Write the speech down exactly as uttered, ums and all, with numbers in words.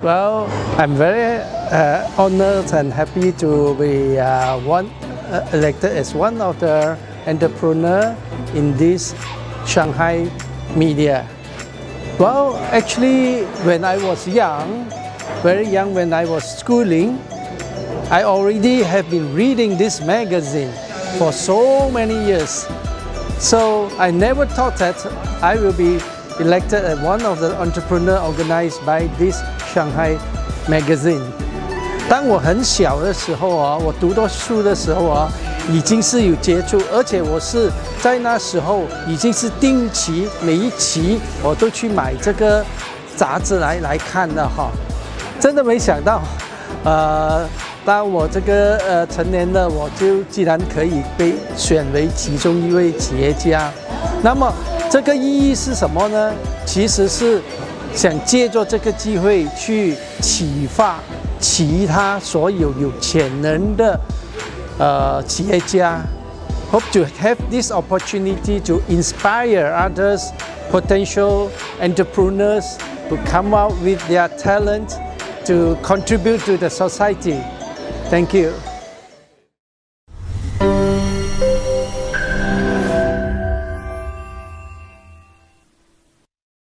Well, I'm very uh, honored and happy to be uh, one, uh, elected as one of the entrepreneurs in this Shanghai media. Well, actually, when I was young, very young, when I was schooling, I already have been reading this magazine for so many years. So I never thought that I will be elected as one of the entrepreneurs organized by this Shanghai magazine. 当我很小的时候啊，我读到书的时候啊，已经是有接触，而且我是在那时候已经是定期每一期我都去买这个杂志来来看的哈。真的没想到，呃，当我这个呃成年了，我就竟然可以被选为其中一位企业家。那么这个意义是什么呢？其实是想借助这个机会去启发其他所有有潜能的呃企业家。Hope to have this opportunity to inspire others, potential entrepreneurs to come out with their talent to contribute to the society. Thank you.